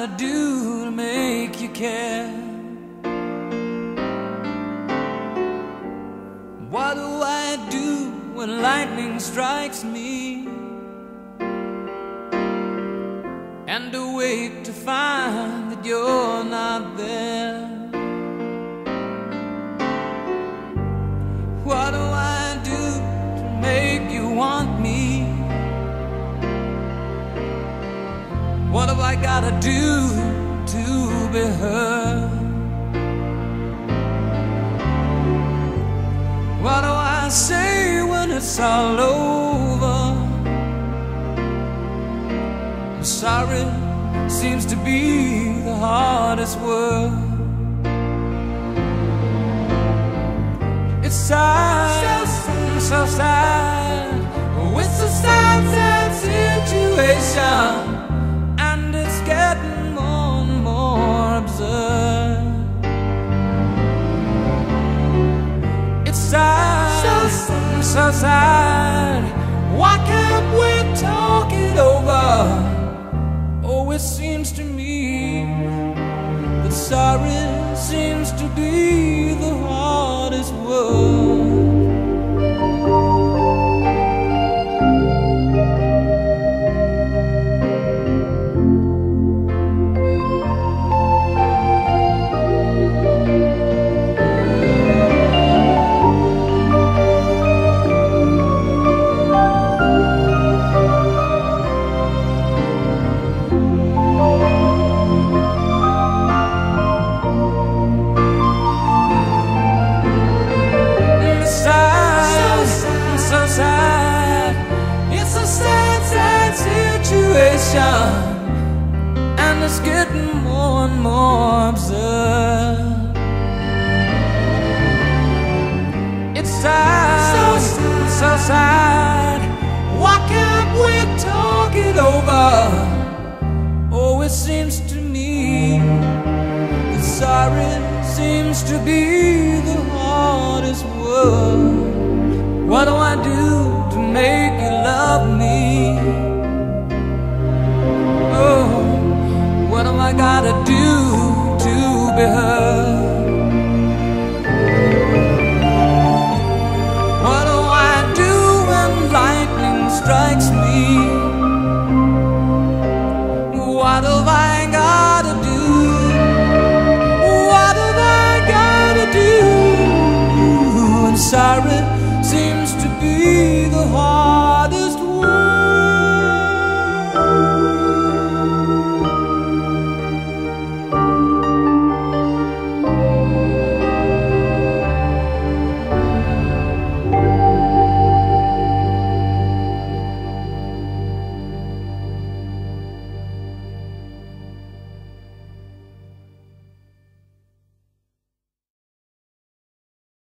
gotta do to make you care? What do I do when lightning strikes me and awake to find that you're not there? What do I do to make you want me? What have I gotta do to be heard? What do I say when it's all over? I'm sorry seems to be the hardest word. It's sad, so sad. Oh, it's a sad, sad situation, and it's getting more and more absurd. It's sad, so sad. Why can't we talk it over? Oh, it seems to me that sorry seems to be the hardest word. And it's getting more and more absurd. It's sad, so sad. Why can't we talk it over? Oh, it seems to me that sorry seems to be the hardest word. What do I do to make you love me? Oh, what am I gotta do to be heard?